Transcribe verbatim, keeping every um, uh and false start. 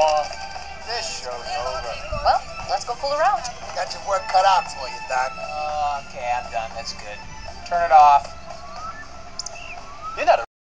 off. This show's over. Well, let's go fool around. Got your work cut out for you, Doc. Oh, okay, I'm done. That's good. Turn it off. You're not a